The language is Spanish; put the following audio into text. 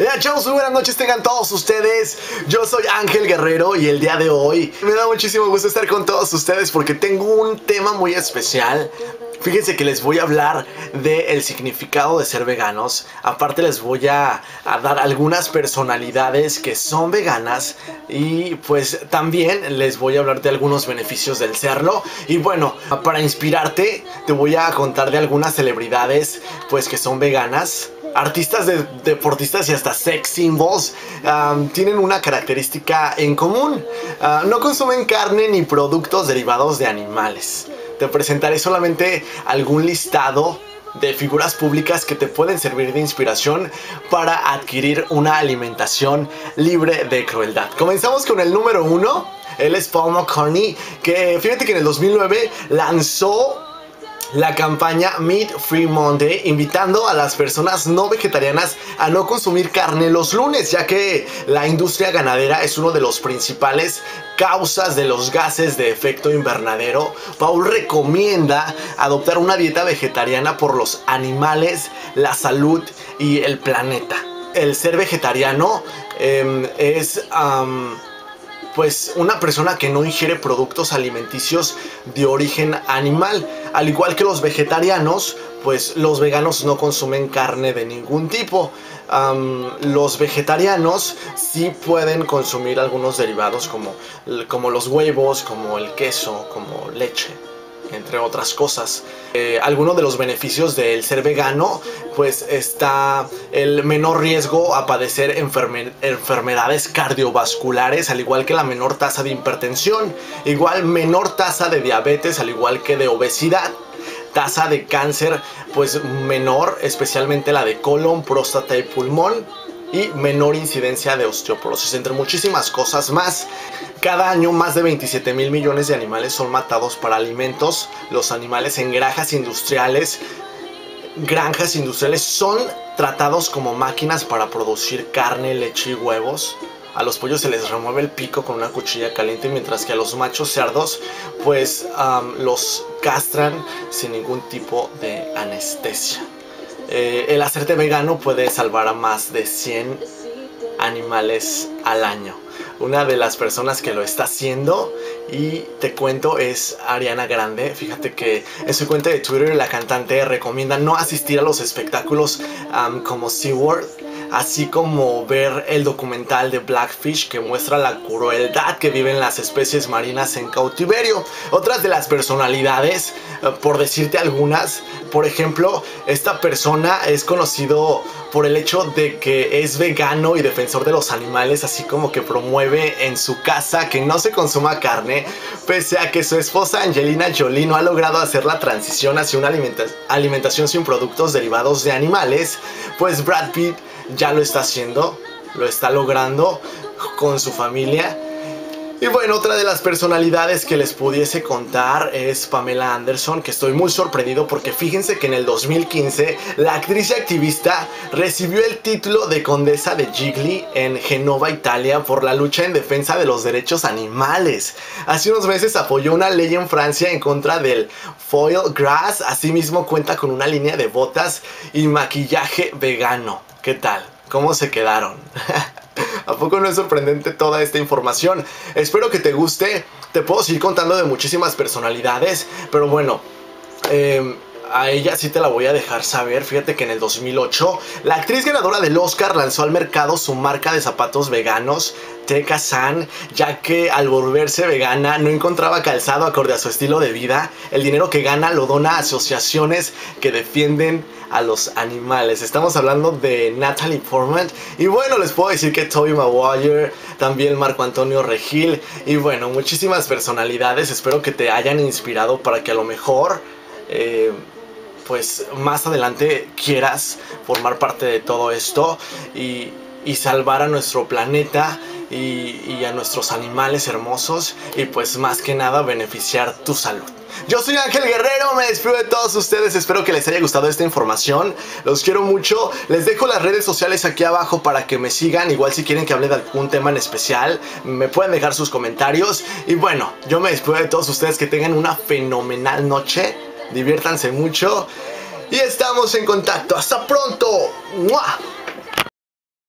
Chavos, muy buenas noches tengan todos ustedes. Yo soy Ángel Guerrero y el día de hoy me da muchísimo gusto estar con todos ustedes porque tengo un tema muy especial. Fíjense que les voy a hablar del significado de ser veganos. Aparte les voy a dar algunas personalidades que son veganas. Y pues también les voy a hablar de algunos beneficios del serlo. Y bueno, para inspirarte te voy a contar de algunas celebridades pues que son veganas. Artistas, deportistas y hasta sex symbols tienen una característica en común. No consumen carne ni productos derivados de animales. Te presentaré solamente algún listado de figuras públicas que te pueden servir de inspiración para adquirir una alimentación libre de crueldad. Comenzamos con el número 1. Él es Paul McCartney, que fíjate que en el 2009 lanzó la campaña Meat Free Monday, invitando a las personas no vegetarianas a no consumir carne los lunes, ya que la industria ganadera es uno de los principales causas de los gases de efecto invernadero. Paul recomienda adoptar una dieta vegetariana por los animales, la salud y el planeta. El ser vegetariano es pues una persona que no ingiere productos alimenticios de origen animal. Al igual que los vegetarianos, pues los veganos no consumen carne de ningún tipo. Los vegetarianos sí pueden consumir algunos derivados como los huevos, como el queso, como leche, entre otras cosas. Algunos de los beneficios del ser vegano pues está el menor riesgo a padecer enfermedades cardiovasculares, al igual que la menor tasa de hipertensión, igual menor tasa de diabetes, al igual que de obesidad, tasa de cáncer pues menor, especialmente la de colon, próstata y pulmón, y menor incidencia de osteoporosis, entre muchísimas cosas más. Cada año más de 27,000 millones de animales son matados para alimentos. Los animales en granjas industriales son tratados como máquinas para producir carne, leche y huevos. A los pollos se les remueve el pico con una cuchilla caliente, mientras que a los machos cerdos pues los castran sin ningún tipo de anestesia. El hacerte vegano puede salvar a más de 100 animales al año. Una de las personas que lo está haciendo, y te cuento, es Ariana Grande. Fíjate que en su cuenta de Twitter la cantante recomienda no asistir a los espectáculos como SeaWorld, así como ver el documental de Blackfish, que muestra la crueldad que viven las especies marinas en cautiverio. Otras de las personalidades, por decirte algunas, por ejemplo, esta persona es conocido por el hecho de que es vegano y defensor de los animales, así como que promueve en su casa que no se consuma carne, pese a que su esposa Angelina Jolie no ha logrado hacer la transición hacia una alimentación sin productos derivados de animales. Pues Brad Pitt ya lo está haciendo, lo está logrando con su familia. Y bueno, otra de las personalidades que les pudiese contar es Pamela Anderson, que estoy muy sorprendido porque fíjense que en el 2015 la actriz y activista recibió el título de condesa de Gigli en Génova, Italia, por la lucha en defensa de los derechos animales. Hace unos meses apoyó una ley en Francia en contra del foie gras. Asimismo cuenta con una línea de botas y maquillaje vegano. ¿Qué tal? ¿Cómo se quedaron? ¿A poco no es sorprendente toda esta información? Espero que te guste. Te puedo seguir contando de muchísimas personalidades, pero bueno, a ella sí te la voy a dejar saber. Fíjate que en el 2008 la actriz ganadora del Oscar lanzó al mercado su marca de zapatos veganos, Teka San, ya que al volverse vegana no encontraba calzado acorde a su estilo de vida. El dinero que gana lo dona a asociaciones que defienden a los animales. Estamos hablando de Natalie Portman. Y bueno, les puedo decir que Tobey Maguire, también Marco Antonio Regil, y bueno, muchísimas personalidades. Espero que te hayan inspirado para que a lo mejor pues más adelante quieras formar parte de todo esto y salvar a nuestro planeta y a nuestros animales hermosos, y pues más que nada beneficiar tu salud. Yo soy Ángel Guerrero, me despido de todos ustedes, espero que les haya gustado esta información, los quiero mucho, les dejo las redes sociales aquí abajo para que me sigan, igual si quieren que hable de algún tema en especial, me pueden dejar sus comentarios, y bueno, yo me despido de todos ustedes, que tengan una fenomenal noche, diviértanse mucho, y estamos en contacto, ¡hasta pronto! ¡Mua!